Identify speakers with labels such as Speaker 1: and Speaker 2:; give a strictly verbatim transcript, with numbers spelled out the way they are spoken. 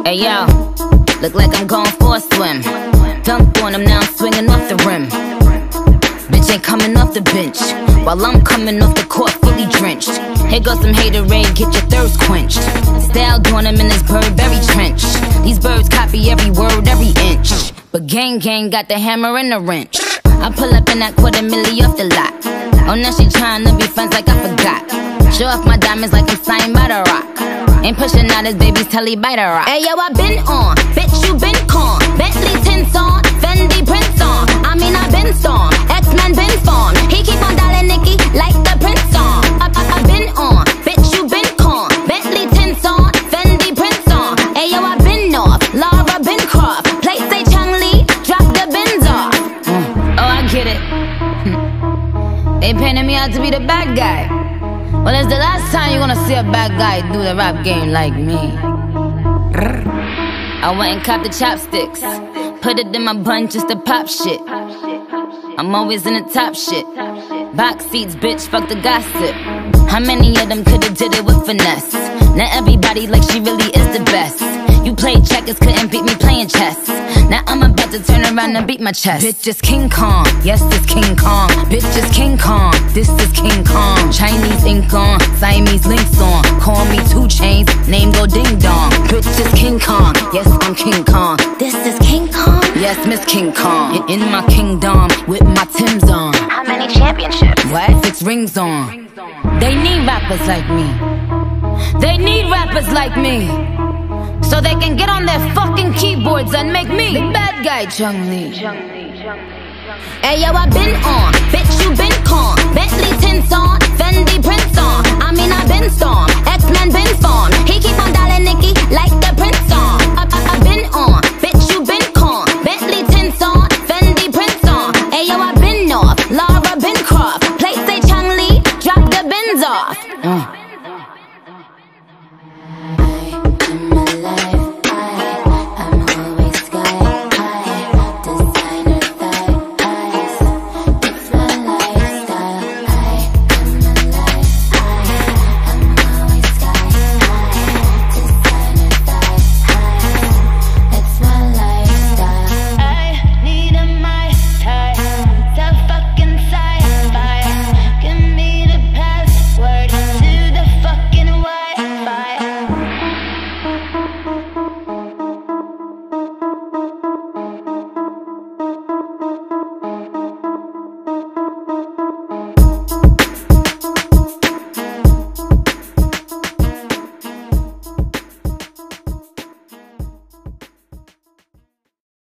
Speaker 1: Hey yo, look like I'm going for a swim. Dunk on him, now I'm swinging off the rim. Bitch ain't coming off the bench, while I'm coming off the court fully drenched. Here goes some haterade, get your thirst quenched. Style doing him in this Burberry trench. These birds copy every word, every inch. But gang gang got the hammer and the wrench. I pull up in that quarter milli off the lot. Oh, now she tryna be friends like I forgot. Show off my diamonds like I'm signed by the rock. Ain't pushing out his baby's telly by the rock. Hey yo, I been on, bitch you been con. Bentley tints on, Fendi prints on. I mean I been storm, X-Men been formed. He keep on dialing Nicki like the Prince song. I, I, I been on, bitch you been con. Bentley tints on, Fendi prints on. Hey yo, I been off, Laura been Croft. Play say Chung Lee, drop the bins off. Mm. Oh I get it. They painted me out to be the bad guy. Well, it's the last time you're gonna see a bad guy do the rap game like me. I went and copped the chopsticks, put it in my bun just to pop shit. I'm always in the top shit. Box seats, bitch, fuck the gossip. How many of them could've did it with finesse? Now everybody like she really is the best. You played checkers, couldn't beat me playing chess. Now I'm about to turn around and beat my chest. Bitch is King Kong, yes this King Kong. Bitch is King Kong, this is King Kong. Chinese ink on, Siamese links on. Call me two chains, name go ding dong. Bitch is King Kong, yes I'm King Kong.
Speaker 2: This is King Kong?
Speaker 1: Yes, Miss King Kong. In my kingdom, with my Timbs on.
Speaker 2: How many championships?
Speaker 1: What? Six rings on. They need rappers like me. They need rappers like me, so they can get on their fucking keyboards and make me the bad guy, Chung Lee. Hey yo, I been on, bitch you been con. Bentley tints on, Fendi prints on. I mean I been storm, X-Men been formed. He keep on dialing Nicki like the Prince song. I, I, I been on, bitch you been con. Bentley tints on, Fendi prints on. Hey yo, I been off, Laura been Croft. Play say Chung Lee, drop the bins off. Mm.